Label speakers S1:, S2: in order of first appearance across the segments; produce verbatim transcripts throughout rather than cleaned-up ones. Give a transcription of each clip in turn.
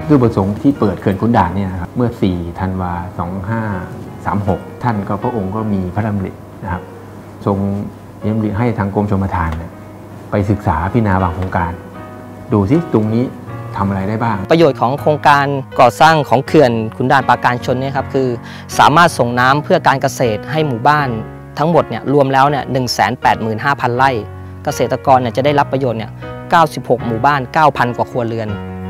S1: คือประสงค์ที่เปิดเขื่อนขุนด่านเนี่ยนะครับเมื่อสี่ธันวาสองห้าสามหกท่านก็พระองค์ก็มีพระดำรินะครับทรงมีดำริให้ทางกรมชลประทานไปศึกษาพิจารณาบางโครงการดูซิตรงนี้ทำอะไรได้บ้าง
S2: ประโยชน์ของโครงการก่อสร้างของเขื่อนขุนด่านปราการชนเนี่ยครับคือสามารถส่งน้ำเพื่อการเกษตรให้หมู่บ้านทั้งหมดเนี่ยรวมแล้วเนี่ยหนึ่งแสนแปดหมื่นห้าพันไร่เกษตรกรเนี่ยจะได้รับประโยชน์เนี่ยเก้าสิบหกหมู่บ้าน เก้าพัน กว่าครัวเรือน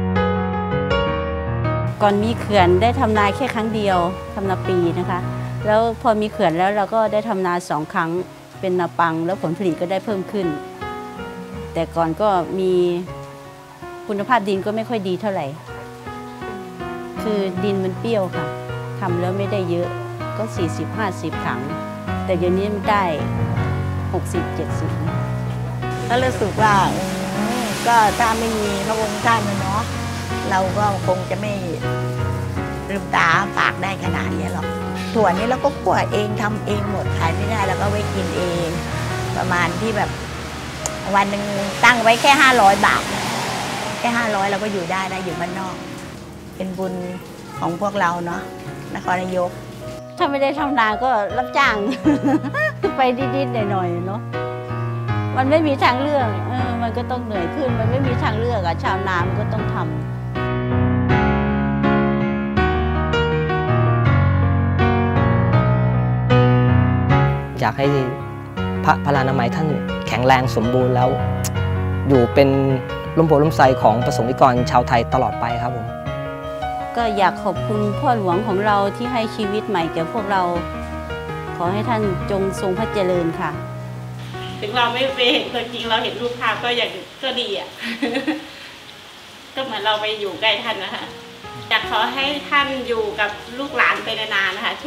S3: ก่อนมีเขื่อนได้ทำนาแค่ครั้งเดียวทำนาปีนะคะแล้วพอมีเขื่อนแล้วเราก็ได้ทำนาสองครั้งเป็นนาปังแล้วผลผลิตก็ได้เพิ่มขึ้นแต่ก่อนก็มีคุณภาพดินก็ไม่ค่อยดีเท่าไหร่คือดินมันเปรี้ยวค่ะทำแล้วไม่ได้เยอะก็ สี่สิบ ห้าสิบ ถังแต่เดี๋ยวนี้มันได้ หกสิบ เจ็ดสิบ
S4: ก็รู้สึกว่าก็ถ้าไม่มีพระองค์ท่านเนาะเราก็คงจะไม่ลืมตาปากได้ขนาดนี้หรอกถั่วนี้เราก็คั่วเองทำเองหมดขายไม่ได้แล้วก็ไว้กินเองประมาณที่แบบวันหนึ่งตั้งไว้แค่ห้าร้อยบาทแค่ห้าร้อยเราก็อยู่ได้ได้อยู่บ้านนอกเป็นบุญของพวกเราเนาะนครนายก
S3: ถ้าไม่ได้ทำนาก็รับจ้าง ไปดิดๆหน่อยๆเนาะมันไม่มีทางเลือกเออมันก็ต้องเหนื่อยขึ้นมันไม่มีทางเลือกอะชาวนามันก็ต้องทำ
S2: อยากให้พระพลานามัยท่านแข็งแรงสมบูรณ์แล้วอยู่เป็นร่มโพล่มไทรของประสงค์นิกรชาวไทยตลอดไปครับผม
S3: ก็อยากขอบคุณพ่อหลวงของเราที่ให้ชีวิตใหม่แก่พวกเราขอให้ท่านจงทรงพระเจริญค่ะ
S5: ถึงเราไม่ไปเห็นตัวจริงเราเห็นรูปภาพก็อย่างก็ดีอ่ะ ก็เหมือนเราไปอยู่ใกล้ท่านนะคะอยากขอให้ท่านอยู่กับลูกหลานไปนานๆนะคะ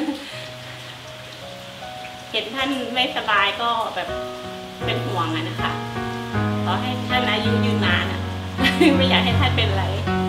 S5: เห็นท่านไม่สบายก็แบบเป็นห่วงอะนะคะขอให้ท่านอายุยืนนานอะ ไม่อยากให้ท่านเป็นอะไร